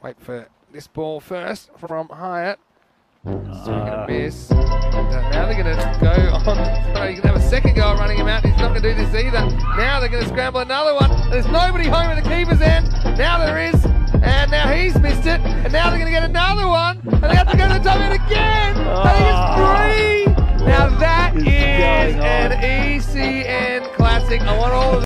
Wait for this ball first from Hyatt. Swing and a miss. And now they're going to go on. You can have a second go at running him out. He's not going to do this either. Now they're going to scramble another one. There's nobody home at the keeper's end. Now there is. And now he's missed it. And now they're going to get another one. And they have to go to the top end again. I think it's 3. Now that is an ECN classic. I want all of